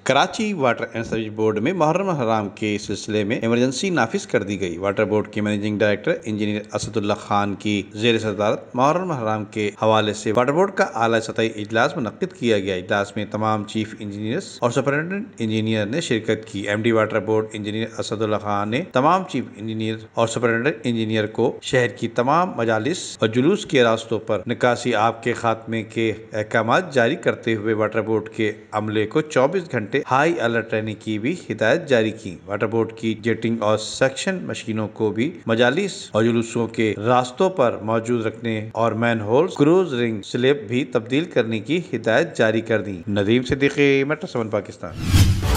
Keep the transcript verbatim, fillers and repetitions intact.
Karachi water and sewerage board में मुहर्रम हराम के सिलसिले में इमरजेंसी नाफिज कर दी गई। वाटर बोर्ड के managing director engineer Asadullah Khan की जेर सदारत मुहर्रम हराम के हवाले से वाटर बोर्ड का आला सतही इजलास मुनक्किद किया गया। इजलास में तमाम चीफ इंजीनियर्स और सुपरिटेंडेंट इंजीनियर ने शिरकत की। MD water board engineer Asadullah Khan ने तमाम चीफ इंजीनियर और सुपरिटेंडेंट इंजीनियर को शहर की तमाम मजालिस और जुलूस के रास्तों पर निकासी आब के खात्मे के अहकाम जारी करते हुए वाटर बोर्ड के अमले को चौबीस घंटे हाई अलर्ट रहने की भी हिदायत जारी की। वाटर बोर्ड की जेटिंग और सेक्शन मशीनों को भी मजालिस और जुलूसों के रास्तों पर मौजूद रखने और मैन होल्स, क्रूज रिंग स्लिप भी तब्दील करने की हिदायत जारी कर दी। Nadeem Siddiqui, metro seven Pakistan.